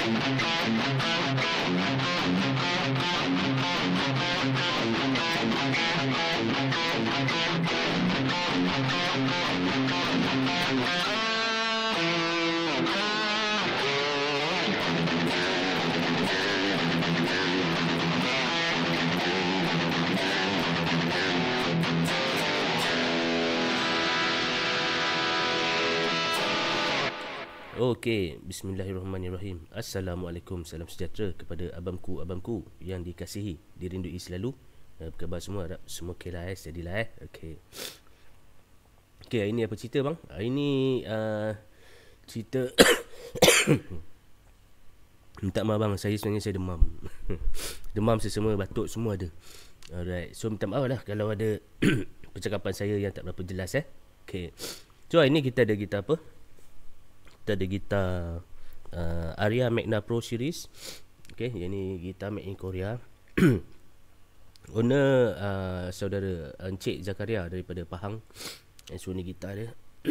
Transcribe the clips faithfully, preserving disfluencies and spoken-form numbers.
Okey, bismillahirrahmanirrahim. Assalamualaikum, salam sejahtera kepada abangku-abangku yang dikasihi, dirindui selalu. Apa khabar semua? Harap semua okey lah, eh? Steady lah, eh? Okey. Okey, hari ni apa cerita bang? Hari ni uh, cerita minta maaf bang, saya sebenarnya saya demam. Demam, sesama, batuk, semua ada. Alright, so minta maaf lah kalau ada percakapan saya yang tak berapa jelas, eh. Okey. So hari ni kita ada gitar apa? Kita ada gitar uh, Aria Magna Pro Series. Okay, yang ni gitar made in Korea. Owner uh, saudara Encik Zakaria daripada Pahang. And so ni gitar dia.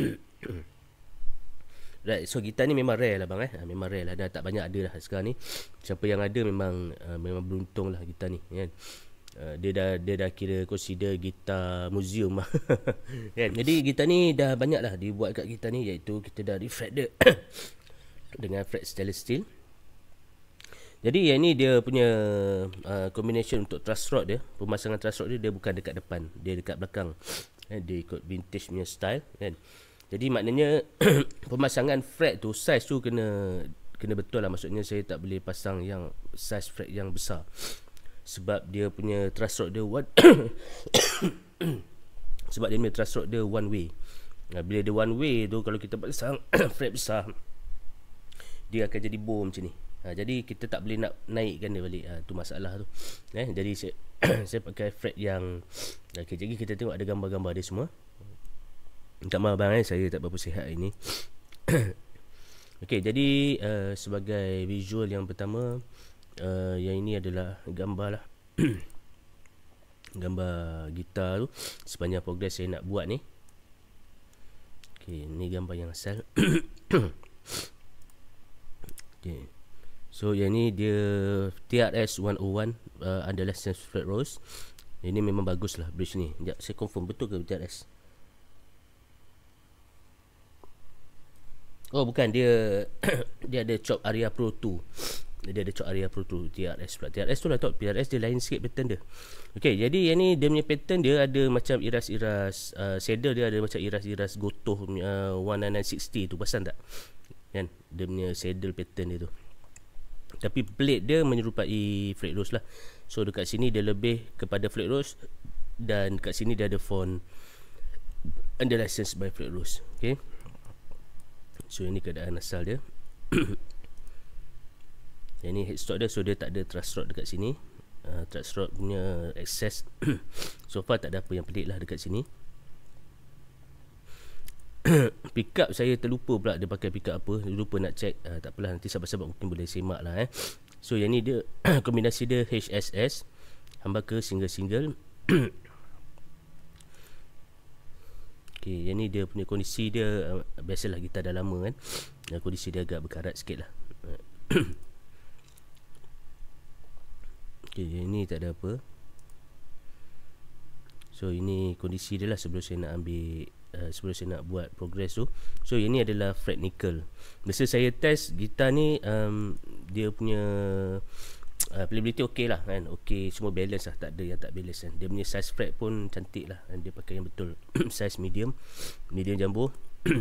Right, so gitar ni memang rare lah bang, eh. Memang rare lah, dah tak banyak ada lah sekarang ni. Siapa yang ada memang uh, memang beruntung lah gitar ni, kan. Uh, dia dah dia dah kira consider gitar museum lah. Kan? Jadi gitar ni dah banyak lah dibuat kat gitar ni, iaitu kita dah refret dia dengan fret stainless steel. Jadi yang ni dia punya uh, combination untuk truss rod dia, pemasangan truss rod dia, dia bukan dekat depan, dia dekat belakang. Eh, dia ikut vintage punya style, kan. Jadi maknanya pemasangan fret tu, size tu kena kena betul lah. Maksudnya saya tak boleh pasang yang size fret yang besar, sebab dia punya truss rod dia one sebab dia punya truss rod dia one way. Nah, bila dia one way tu, kalau kita pasang fret besar, dia akan jadi bow macam ni. Ha, jadi kita tak boleh nak naikkan dia balik. Ha, tu masalah tu. Eh, jadi saya saya pakai fret yang okay, jadi kita tengok ada gambar-gambar dia semua. Minta maaf bang, eh, saya tak berapa sihat hari ni. Okey, jadi uh, sebagai visual yang pertama, Uh, yang ini adalah gambar lah gambar gitar tu sepanjang progres saya nak buat ni. Okay, ni gambar yang asal. Okay, so yang ni dia T R S seratus satu uh, under license fret rose. Ini memang bagus lah bridge ni. Sekejap, saya confirm betul ke T R S. Oh bukan, dia dia ada chop Aria Pro dua. Dia ada chop Aria Pro dua T R S pula. T R S tu lah top. T R S dia lain sikit pattern dia. Okay, jadi yang ni dia punya pattern dia ada macam iras-iras uh, shader dia ada macam iras-iras Gotoh uh, one nine nine sixty tu, perasan tak? Kan? Dia punya shader pattern dia tu. Tapi plate dia menyerupai fret rose lah. So dekat sini dia lebih kepada fret rose, dan dekat sini dia ada font under license by fret rose. Okay, so ini keadaan asal dia. Yang ni headstock dia, so dia tak ada truss rod dekat sini. uh, Truss rod punya access so far tak ada apa yang pelik lah dekat sini. Pickup saya terlupa pula dia pakai pickup apa, lupa nak check. uh, Tak apalah, nanti sahabat-sahabat mungkin boleh semak lah, eh. So yang ni dia kombinasi dia H S S, humbucker single-single. Okay, yang ni dia punya kondisi dia, uh, biasalah gitar dah lama kan, uh, kondisi dia agak berkarat sikit lah. Okay, ini tak ada apa. So ini kondisi dia lah sebelum saya nak ambil uh, sebelum saya nak buat progress tu. So ini adalah fret nickel. Masa saya test gitar ni, um, dia punya uh, playability okey lah kan. Okey, semua balance lah, tak ada yang tak balance kan. Dia punya size fret pun cantik lah, dan dia pakai yang betul. Size medium, medium jumbo.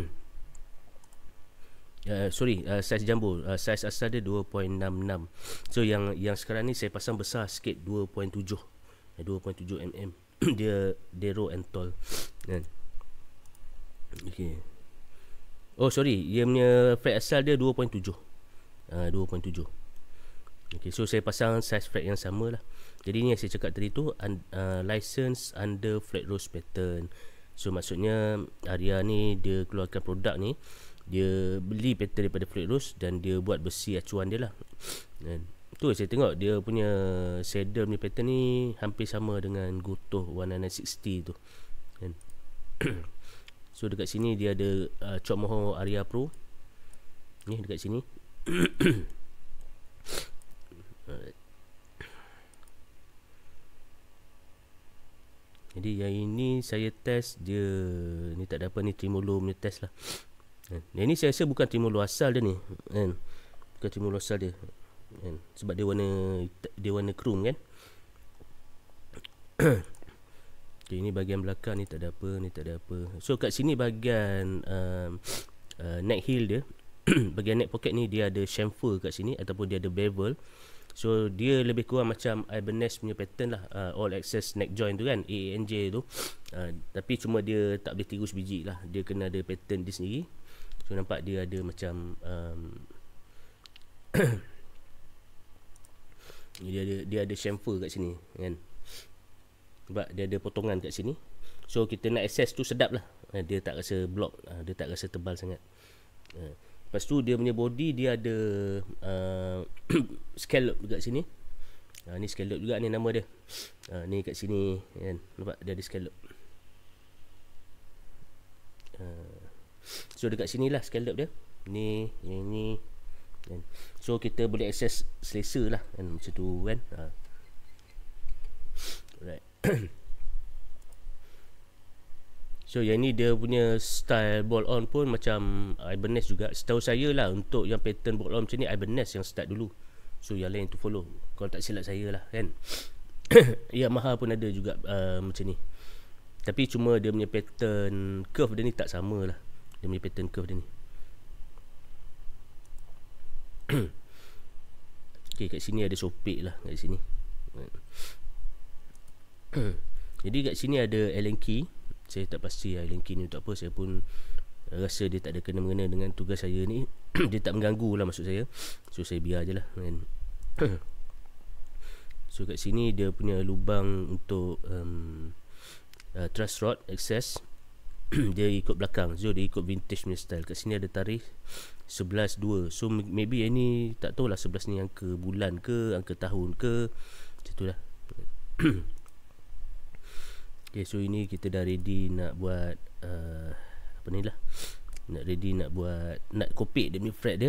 Uh, sorry, uh, size jumbo, uh, size asal dia dua perpuluhan enam enam. So yang yang sekarang ni saya pasang besar sikit, dua perpuluhan tujuh, dua perpuluhan tujuh milimeter. Dia narrow and tall kan. Okay. Oh sorry, dia punya fret asal dia dua perpuluhan tujuh, uh, dua perpuluhan tujuh. Okay, so saya pasang size fret yang sama lah. Jadi ni yang saya cakap tadi tu, un, uh, license under fret rose pattern. So maksudnya Aria ni dia keluarkan produk ni, dia beli pattern daripada fret rose dan dia buat besi acuan dia lah. Dan tu saya tengok dia punya shader punya pattern ni hampir sama dengan Gotoh one nine nine sixty tu kan. So dekat sini dia ada uh, chop moho Aria Pro ni dekat sini. Jadi yang ini saya test dia, ni tak ada apa, ni tremolo punya test lah. Kan. Yang ni saya rasa bukan tremolo asal dia ni, kan. Bukan tremolo asal dia, kan. Sebab dia warna dia warna chrome kan. Okay, ini bahagian belakang ni tak ada apa, ni tak ada apa. So kat sini bahagian um, uh, neck heel dia, bahagian neck pocket ni dia ada chamfer kat sini ataupun dia ada bevel. So dia lebih kurang macam Ibanez punya pattern lah, uh, all access neck joint tu kan, A A N J tu. uh, Tapi cuma dia tak boleh tiru sebiji lah, dia kena ada pattern dia sendiri. So nampak dia ada macam um, dia ada dia ada chamfer kat sini kan, sebab dia ada potongan kat sini. So kita nak access tu sedap lah, uh, dia tak rasa block, uh, dia tak rasa tebal sangat. uh, Lepas tu dia punya body dia ada uh, scallop dekat sini. Ha, ni scallop juga ni nama dia. Ha, ni kat sini kan. Nampak dia ada scallop. Ha. So dekat sini lah scallop dia. Ni, yang ni kan. So kita boleh access selesa lah kan, macam tu kan. Ha. Alright. So yang ni dia punya style ball on pun macam Ibanez juga. Setahu saya lah, untuk yang pattern ball on macam ni Ibanez yang start dulu. So yang lain tu follow, kalau tak silap saya lah kan. Yamaha pun ada juga uh, macam ni. Tapi cuma dia punya pattern curve dia ni tak sama lah. Dia punya pattern curve dia ni. Okay, kat sini ada sopik lah kat sini. Jadi kat sini ada Allen key. Saya tak pasti Allen key ni untuk apa. Saya pun rasa dia tak ada kena-mengena dengan tugas saya ni. Dia tak mengganggu lah maksud saya. So saya biar je lah kan. So kat sini dia punya lubang untuk um, uh, truss rod access. Dia ikut belakang. So dia ikut vintage punya style. Kat sini ada tarikh sebelas dua. So maybe yang ni tak tahulah sebelas ni angka bulan ke, angka tahun ke, macam tu lah. Okay, so ini kita dah ready nak buat uh, apa ni lah, nak ready nak buat, nak kopik dia punya fret dia.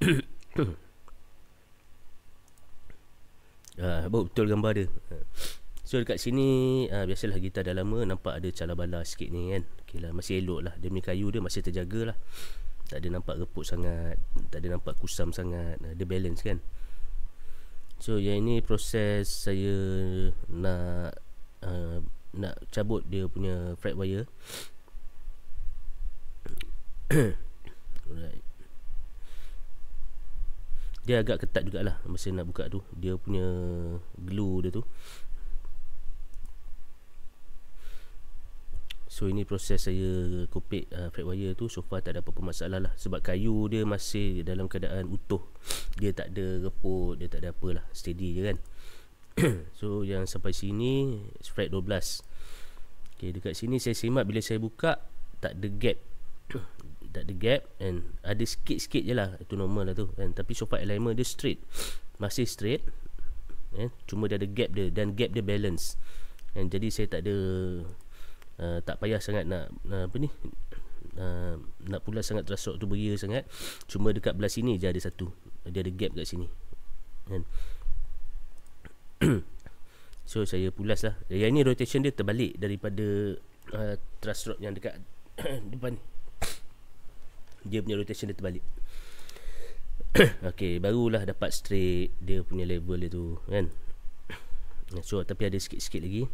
Ah, betul gambar dia. So dekat sini uh, biasalah gitar dah lama, nampak ada cala-bala sikit ni kan. Okay lah, masih elok lah. Dia punya kayu dia masih terjaga lah, tak ada nampak reput sangat, tak ada nampak kusam sangat, dia balance kan. So yang ini proses saya nak uh, nak cabut dia punya fret wire. Alright. Dia agak ketat jugalah masa nak buka tu, dia punya glue dia tu. So ini proses saya kopik uh, fret wire tu. So far tak ada apa-apa masalah lah, sebab kayu dia masih dalam keadaan utuh, dia tak ada reput, dia tak ada apalah, steady je kan. So yang sampai sini fret dua belas. Okay, dekat sini saya simak bila saya buka tak ada gap. Tak ada gap, and ada sikit-sikit je lah, itu normal lah tu kan. Tapi so far alignment dia straight, masih straight eh? Cuma dia ada gap dia, dan gap dia balance and jadi saya tak ada uh, tak payah sangat nak uh, apa ni uh, nak pula sangat terasuk tu beria sangat. Cuma dekat belah sini je ada satu, dia ada gap kat sini kan. So saya pulas lah. Yang ni rotation dia terbalik daripada uh, truss rod yang dekat depan ni. Dia punya rotation dia terbalik. Okay, barulah dapat straight dia punya level dia tu kan. So tapi ada sikit-sikit lagi.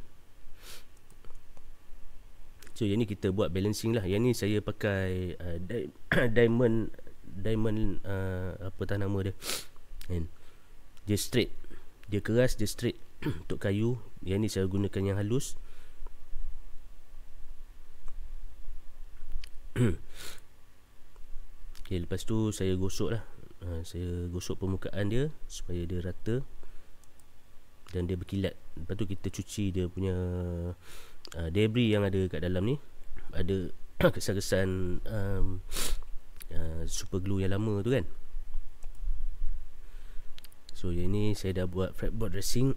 So yang ni kita buat balancing lah. Yang ni saya pakai uh, di- diamond Diamond uh, apa tak nama dia kan. Dia straight, dia keras, dia straight. Untuk kayu, yang ni saya gunakan yang halus. Okay, lepas tu saya gosok lah. uh, Saya gosok permukaan dia supaya dia rata dan dia berkilat. Lepas tu kita cuci dia punya uh, debris yang ada kat dalam ni. Ada kesan-kesan um, uh, super glue yang lama tu kan. So yang ni saya dah buat fretboard dressing.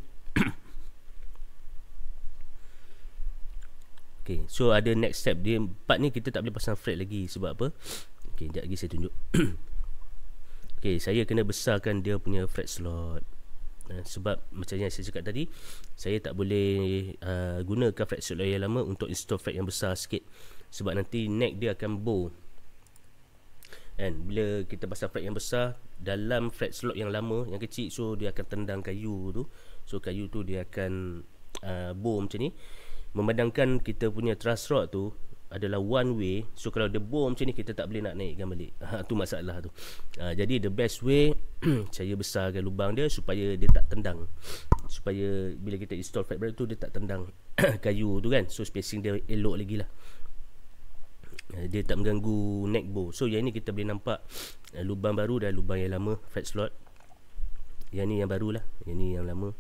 Okay, so ada next step. Dia part ni kita tak boleh pasang fret lagi. Sebab apa? Okay, sekejap lagi saya tunjuk. Okay, saya kena besarkan dia punya fret slot uh, sebab macam yang saya cakap tadi, saya tak boleh uh, gunakan fret slot yang lama untuk install fret yang besar sikit, sebab nanti neck dia akan bow. And bila kita pasang fret yang besar dalam fret slot yang lama, yang kecil, so dia akan tendang kayu tu. So kayu tu dia akan uh, bow macam ni. Memandangkan kita punya truss rod tu adalah one way, so kalau dia bow macam ni kita tak boleh nak naikkan balik. Ha, tu masalah tu. Ha, jadi the best way saya besarkan lubang dia supaya dia tak tendang, supaya bila kita install fret baru tu dia tak tendang kayu tu kan. So spacing dia elok lagi lah, dia tak mengganggu neck bow. So yang ni kita boleh nampak uh, lubang baru dan lubang yang lama fret slot. Yang ni yang baru lah, yang ni yang lama.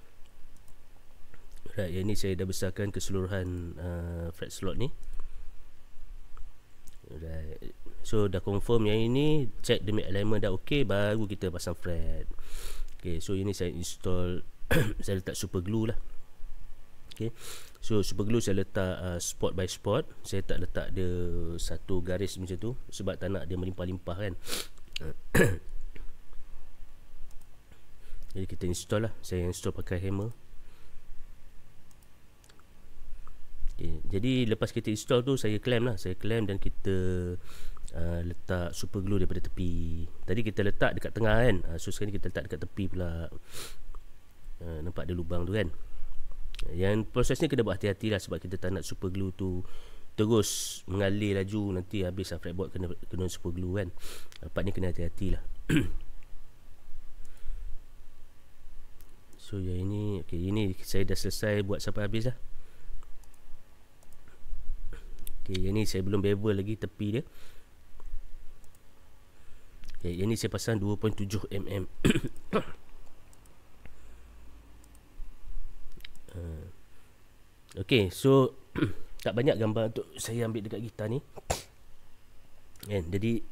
Right, yang ni saya dah besarkan keseluruhan uh, fret slot ni. Right. So dah confirm yang ini, check demi alignment dah ok, baru kita pasang fret. Okay, so ini saya install saya letak super glue lah. Okay, so super glue saya letak uh, spot by spot. Saya tak letak dia satu garis macam tu, sebab tak nak dia melimpah-limpah kan. Jadi kita install lah. Saya install pakai hammer. Okay, jadi lepas kita install tu saya clamp lah. Saya clamp dan kita uh, letak super glue daripada tepi. Tadi kita letak dekat tengah kan, uh, so sekarang kita letak dekat tepi pula. uh, Nampak ada lubang tu kan. Yang proses ni kena buat hati-hati lah, sebab kita tak nak super glue tu terus mengalir laju, nanti habis lah fretboard kena, kena super glue kan. Part ni kena hati-hati lah. So yang ini, okay, ini saya dah selesai buat sampai habis lah. Okay, yang ni saya belum bevel lagi tepi dia. Okay, yang ni saya pasang dua perpuluhan tujuh milimeter. uh, Okay, so tak banyak gambar untuk saya ambil dekat gitar ni kan, jadi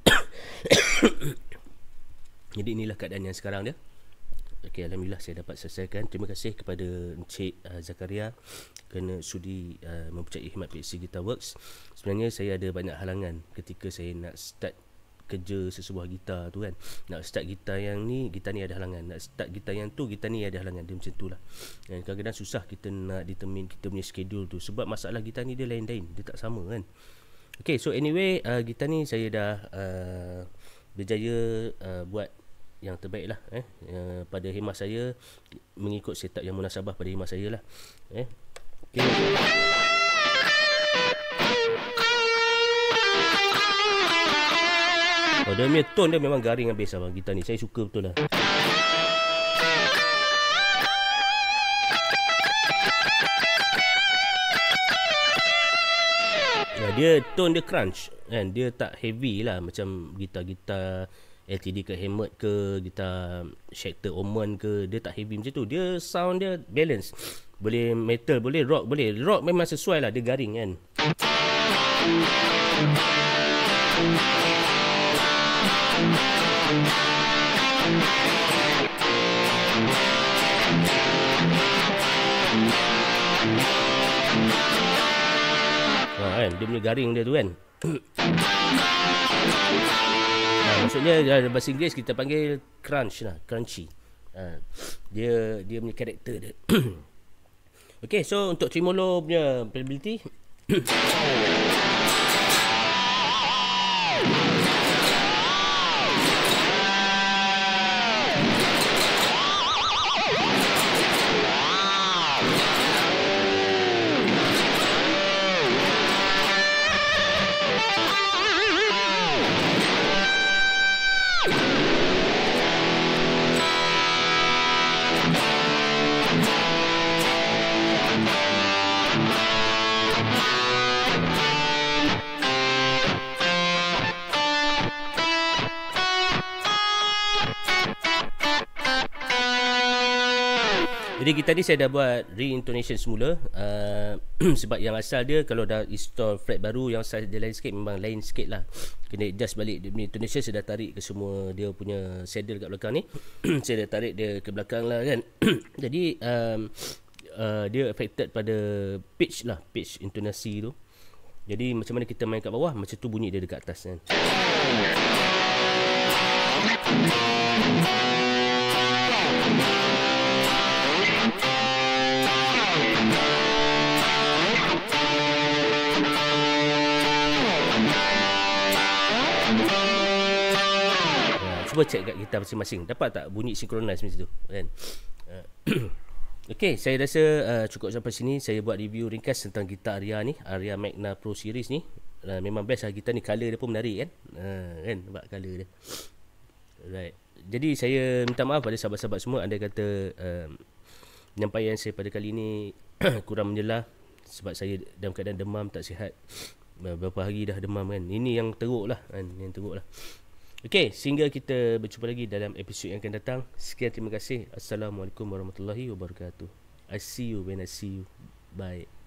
jadi inilah keadaan yang sekarang dia. Okay, alhamdulillah saya dapat selesaikan. Terima kasih kepada Encik uh, Zakaria kerana sudi uh, mempercayai khidmat P X C Guitar Works. Sebenarnya saya ada banyak halangan ketika saya nak start kerja sesebuah gitar tu kan. Nak start gitar yang ni, gitar ni ada halangan. Nak start gitar yang tu, gitar ni ada halangan. Dia macam tu lah. Dan kadang-kadang susah kita nak determine kita punya schedule tu, sebab masalah gitar ni dia lain-lain, dia tak sama kan. Okay, so anyway, uh, gitar ni saya dah uh, berjaya uh, buat yang terbaik lah eh, uh, pada khemah saya, mengikut setup yang munasabah pada khemah saya lah eh. Okay. Oh, dia punya tone dia memang garing habis abang gitar ni. Saya suka betul lah. Ya, dia tone dia crunch kan, dia tak heavy lah macam gitar-gitar L T D ke Hammond ke, gitar Schecter Oman ke, dia tak heavy macam tu. Dia sound dia balance. Boleh metal, boleh rock, boleh. Rock memang sesuai lah, dia garing kan. Ha, kan, dia punya garing dia tu kan. Ha, maksudnya dalam bahasa Inggeris kita panggil crunch lah, crunchy. Ha, dia dia punya karakter dia. Okay, so untuk tremolo punya playability. Jadi kita ni saya dah buat re-intonation semula, uh, sebab yang asal dia kalau dah install fret baru yang size dia lain sikit, memang lain sikit lah. Kena adjust balik dia punya intonation. Saya dah tarik ke semua dia punya saddle kat belakang ni. Saya dah tarik dia ke belakang lah kan. Jadi um, uh, dia affected pada pitch lah, pitch intonasi tu. Jadi macam mana kita main kat bawah, macam tu bunyi dia dekat atas kan. cuba check kat gitar masing-masing. Dapat tak bunyi synchronize macam tu kan? Uh, Okey, saya rasa uh, cukup sampai sini. Saya buat review ringkas tentang gitar Aria ni, Aria Magna Pro Series ni. Uh, memang best lah gitar ni, color dia pun menarik kan? Uh, kan, nampak color dia. Right. Jadi saya minta maaf pada sahabat-sahabat semua anda kata uh, penyampaian saya pada kali ni kurang menjelah sebab saya dalam keadaan demam, tak sihat. Beberapa hari dah demam kan. Ini yang teruk lah kan, yang teruk lah. Okey, sehingga kita berjumpa lagi dalam episod yang akan datang. Sekian, terima kasih. Assalamualaikum warahmatullahi wabarakatuh. I see you when I see you. Bye.